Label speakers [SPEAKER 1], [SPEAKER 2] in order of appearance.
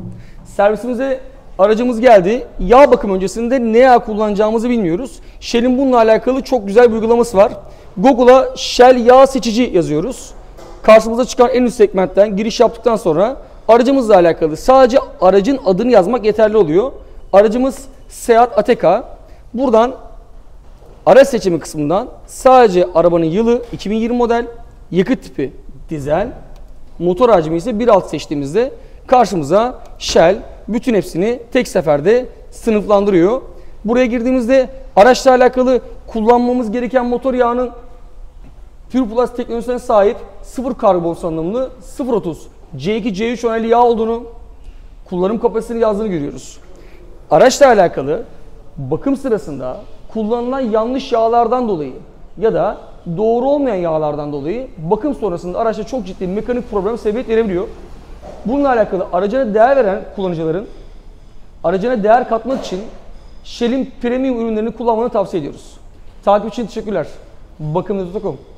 [SPEAKER 1] Servisimize aracımız geldi. Yağ bakım öncesinde ne yağ kullanacağımızı bilmiyoruz. Shell'in bununla alakalı çok güzel bir uygulaması var. Google'a Shell yağ seçici yazıyoruz. Karşımıza çıkan en üst segmentten giriş yaptıktan sonra aracımızla alakalı sadece aracın adını yazmak yeterli oluyor. Aracımız Seat Ateca. Buradan araç seçimi kısmından sadece arabanın yılı 2020 model, yakıt tipi dizel, motor hacmi ise 1.6 seçtiğimizde karşımıza Shell bütün hepsini tek seferde sınıflandırıyor. Buraya girdiğimizde araçla alakalı kullanmamız gereken motor yağının Pure Plus teknolojisine sahip 0 karbon salınımlı 0.30 C2 C3 onaylı yağ olduğunu, kullanım kapasitesini yazdığını görüyoruz. Araçla alakalı bakım sırasında kullanılan yanlış yağlardan dolayı ya da doğru olmayan yağlardan dolayı bakım sonrasında araçta çok ciddi mekanik problem sebebiyet verebiliyor. Bununla alakalı aracına değer veren kullanıcıların aracına değer katmak için Shell'in premium ürünlerini kullanmanı tavsiye ediyoruz. Takip için teşekkürler. Bakım.com